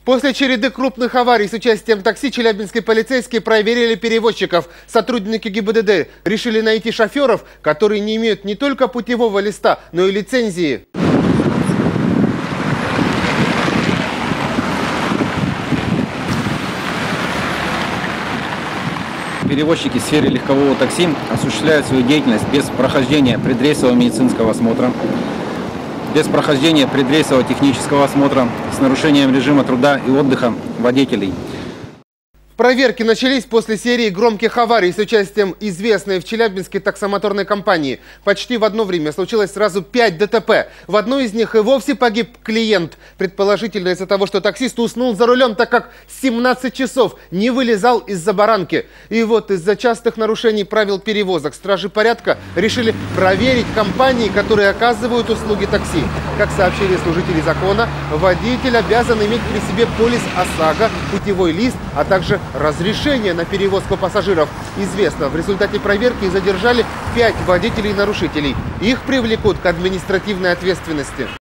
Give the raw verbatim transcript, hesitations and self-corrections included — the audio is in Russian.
После череды крупных аварий с участием такси челябинские полицейские проверили перевозчиков. Сотрудники ГИБДД решили найти шоферов, которые не имеют не только путевого листа, но и лицензии. Перевозчики в сфере легкового такси осуществляют свою деятельность без прохождения предрейсового медицинского осмотра, без прохождения предрейсового технического осмотра, с нарушением режима труда и отдыха водителей. Проверки начались после серии громких аварий с участием известной в Челябинске таксомоторной компании. Почти в одно время случилось сразу пять ДТП. В одной из них и вовсе погиб клиент. Предположительно из-за того, что таксист уснул за рулем, так как семнадцать часов не вылезал из-за баранки. И вот из-за частых нарушений правил перевозок стражи порядка решили проверить компании, которые оказывают услуги такси. Как сообщили служители закона, водитель обязан иметь при себе полис ОСАГО, путевой лист, а также разрешение на перевозку пассажиров. Известно, в результате проверки задержали пять водителей-нарушителей. Их привлекут к административной ответственности.